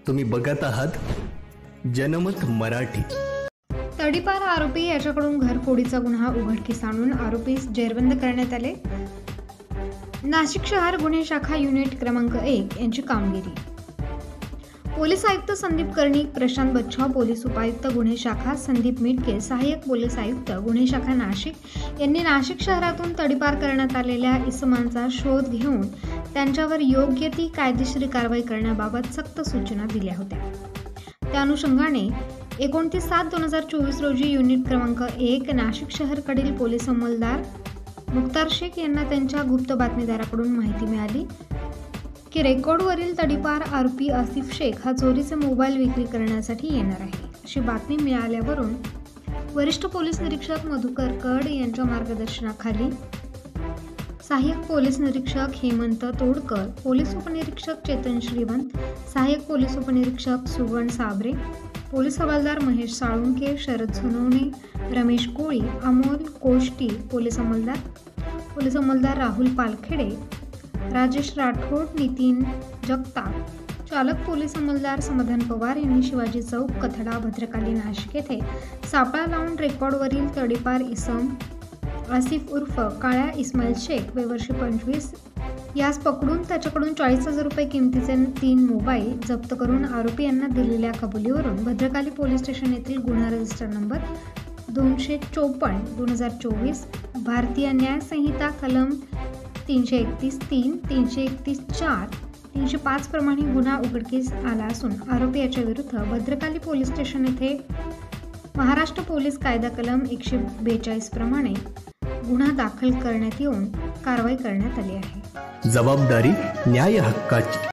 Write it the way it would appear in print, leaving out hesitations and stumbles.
तुम्ही बघत आहात जनमत मराठी। तडीपार आरोपी याच्याकडून घरफोडीचा गुन्हा उघडकीस आणून आरोपीस जेरबंद करण्यात आले। नाशिक शहर गुन्हे शाखा युनिट क्रमांक 1 यांची कामगिरी। पोलीस आयुक्त संदीप कर्णिक, प्रशांत बच्छाव, पोलीस उपायुक्त गुन्हे शाखा संदीप मिटके, सहाय्यक पोलीस आयुक्त गुन्हे शाखा नाशिक यांनी नाशिक शहरातून तडीपार करण्यात आलेल्या इसमांचा शोध घेऊन त्यांच्यावर योग्य ती कायदेशीर कारवाई करण्याबाबत सक्त सूचना दिल्या होत्या। त्या अनुषंगाने 29/7/2024 रोजी युनिट क्रमांक 1 नाशिक शहरकडील पोलीस अंमलदार मुख्तार शेख यांना त्यांच्या गुप्त बातमीदाराकडून माहिती मिळाली की रेकॉर्डवरील तडीपार आरोपी आसिफ शेख हा चोरीचे मोबाईल विक्री करण्यासाठी येणार आहे, अशी बातमी मिळाल्यावरून वरिष्ठ पोलीस निरीक्षक मधुकर कड यांच्या मार्गदर्शनाखाली सहाय्यक पोलीस निरीक्षक हेमंत तोडकर, पोलीस उपनिरीक्षक चेतन श्रीवंत, सहाय्यक पोलीस उपनिरीक्षक सुवर्ण साबरे, पोलीस हवालदार महेश साळुंके, शरद सोनवणे, रमेश कोळी, अमोल कोष्टी, पोलीस अंमलदार राहुल पालखेडे, राजेश राठोड, नितीन जगताप, चालक पोलीस अंमलदार समाधान पवार यांनी शिवाजी चौक, कथडा, भद्रकाली, नाशिक येथे सापळा लावून रेकॉर्डवरील तडीपार इसम आसिफ उर्फ काळ्या इस्माईल शेख वय वर्ष 25 यास पकडून त्याच्याकडून 40,000 रुपये किमतीचे 3 मोबाईल जप्त करून आरोपी यांना दिलेल्या कबुलीवरून भद्रकाली पोलीस स्टेशन येथील गुन्हा रजिस्टर नंबर 254/2024 भारतीय न्याय संहिता कलम 331(3), 331(4), 305 प्रमाणे गुन्हा उघडकीस आला असून आरोपी याच्या विरुद्ध भद्रकाली पोलीस स्टेशन येथे महाराष्ट्र पोलीस कायदा कलम 142 प्रमाणे गुन्हा दाखल करण्यात येऊन कारवाई करण्यात आली आहे। जबाबदारी न्याय हक्काची।